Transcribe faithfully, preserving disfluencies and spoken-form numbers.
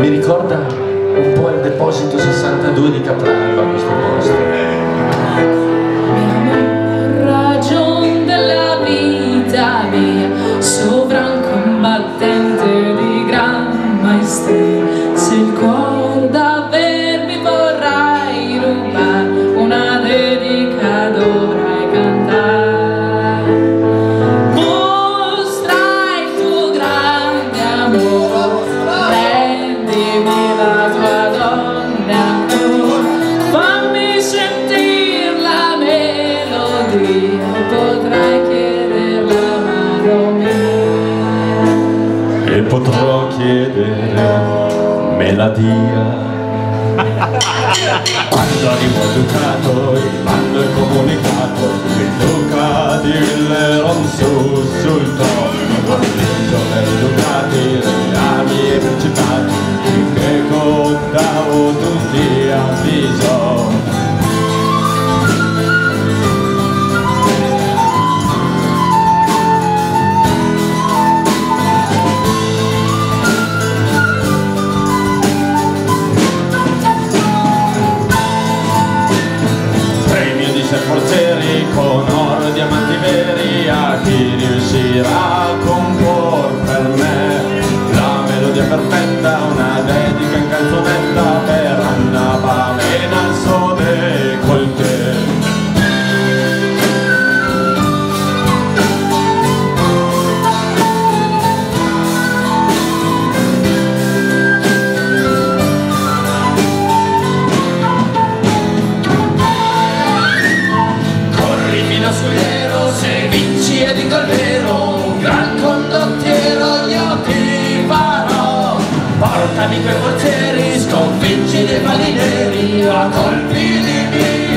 Mi ricorda un po' il deposito sessantadue di Capraro a questo posto. Ragion della vita mia, sovran combattente di gran maestria, se il cuor davvero mi vorrai rubare, una dedica dovrai cantare. Mostra il tuo grande amore, rendimi la tua donna, fammi sentire la melodia, potrai chiedere la mano mia. E potrò chiedere melodia. Quando arrivo al Ducato, il bando è comunicato, il Duca di Leron su sul trono, corteggio dei Ducati, reami e principati, finché contavo tutti a bisogno. Forzieri con oro e diamanti veri, a chi riuscirà a compor per me la melodia perfetta, una dedica in canzonetta per Anna Pavena al suo décolleté. Se vinci e dico il vero, un gran condottiero io ti farò. Portami quei forzieri, sconfiggi dei malineri a colpi di mia.